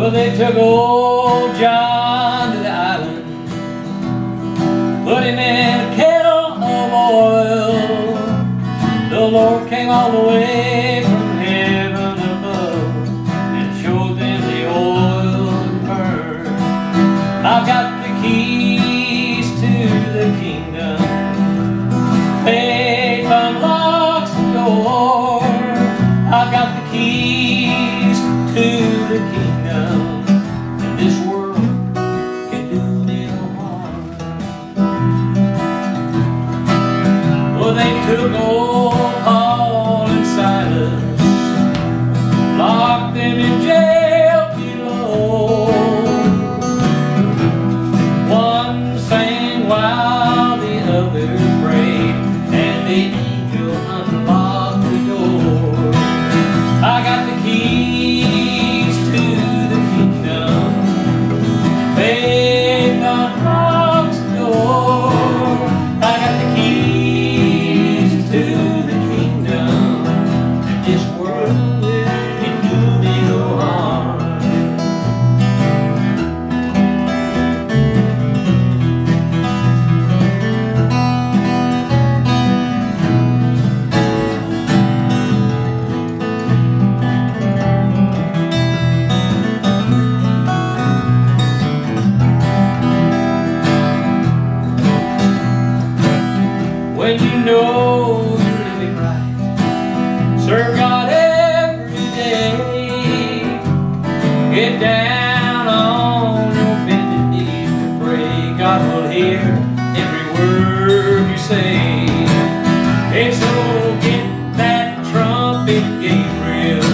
Well, they took old John to the island, put him in a kettle of oil. The Lord came all the way from heaven above and showed them the oil and burn. I've got the keys to the kingdom. Faith unlocks the door. I've got the keys to the kingdom, and this world can do me no harm. Well, they took old Paul and Silas, locked them in jail below. One sang while the other prayed, and the angel unlocked the door. I got the keys to the kingdom. Faith unlocks the door. I got the keys to the kingdom. This world can do me no harm. When you know you're living right, serve God every day. Get down on your bended knees to pray. God will hear every word you say. And so get that trumpet, Gabriel.